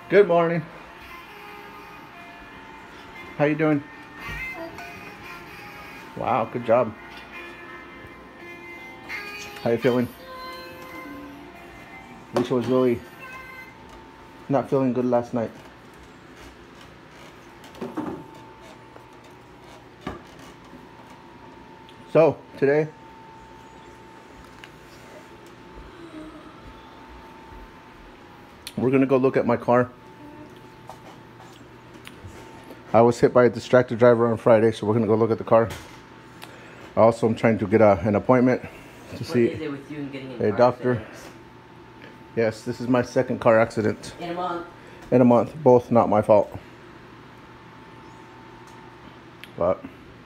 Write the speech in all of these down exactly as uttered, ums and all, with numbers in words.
Good morning. How you doing? Wow, good job. How you feeling? Alicia was really not feeling good last night. So, today we're gonna go look at my car. I was hit by a distracted driver on Friday, so we're gonna go look at the car. Also, I'm trying to get a, an appointment to what see is it with you and getting in a car doctor. accidents? Yes, this is my second car accident In a month. in a month. Both not my fault. But,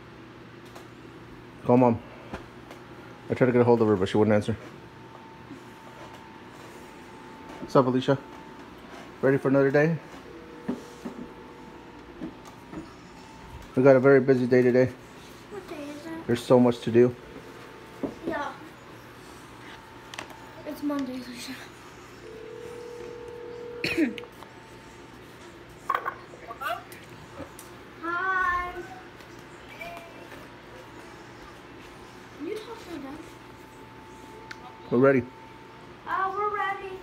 call Mom. I tried to get a hold of her, but she wouldn't answer. What's up, Alicia? Ready for another day? We got a very busy day today. What day is it? There's so much to do. Yeah. It's Monday, Lucia. Hi. Can you talk to them? We're ready. Oh, we're ready.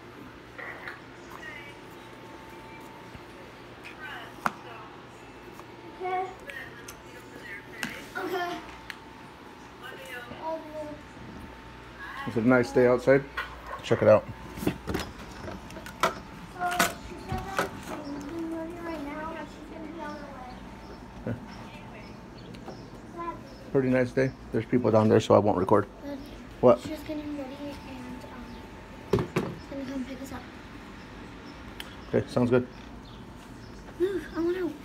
Okay. Okay. It's a nice day outside. Check it out. So she said that she's getting ready right now, but she's gonna be on her way. Pretty nice day. There's people down there, so I won't record. Good. What? She's getting ready and um, she's gonna come pick us up. Okay, sounds good. Move, I want out.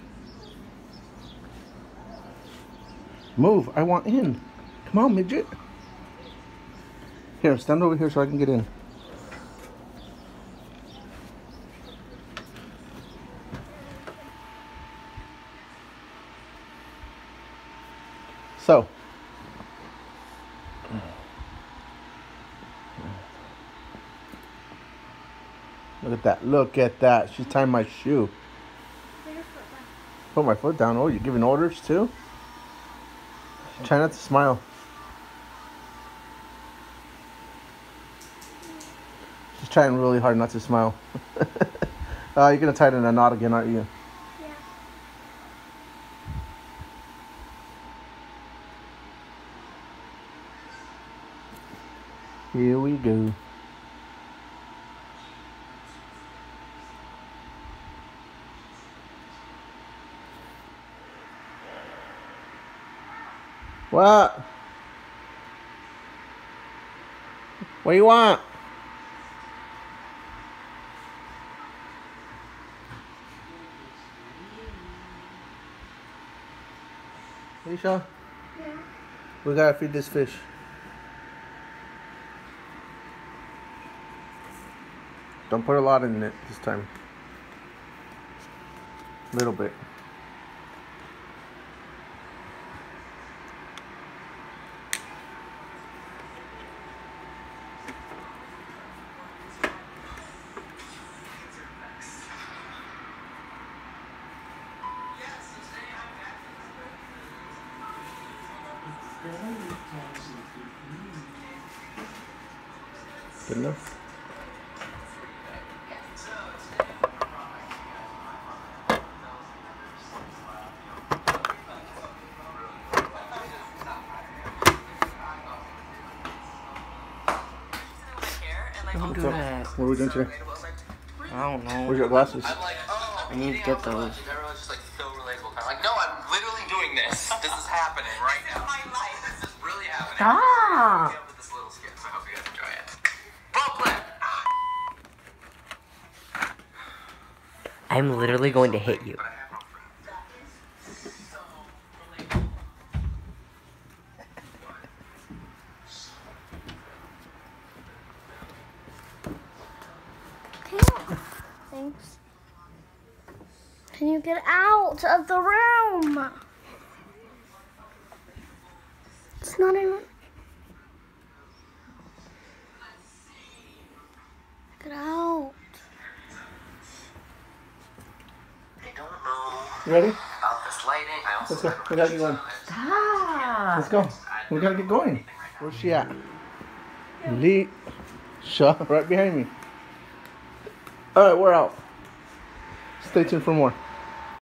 Move, I want in. Come on, midget. Here, stand over here so I can get in. So, look at that. Look at that. She's tying my shoe. Put my foot down. Oh, you're giving orders too? Try not to smile. She's trying really hard not to smile. uh, you're going to tie it in a knot again, aren't you? Yeah. Here we go. What? What do you want? Alicia, Yeah. we gotta feed this fish. Don't put a lot in it this time. A little bit. Good enough. Don't do that. What are we doing today? I don't know. Where's your glasses? I need to get those. Everyone's just like so relatable. Kind of like, no, I'm literally doing this. This is happening right now. This is my life. This is really happening. Stop! Came up with this little skit, so I hope you guys enjoy it. Brooklyn! I'm literally going to hit you. Thanks. Can you get out of the room? It's not even. Get out. You ready? About this lighting. I also Let's go. We gotta get going. Stop. Let's go. We gotta get going. Where's she at? Lee. Shut right behind me. Alright, we're out. Stay tuned for more.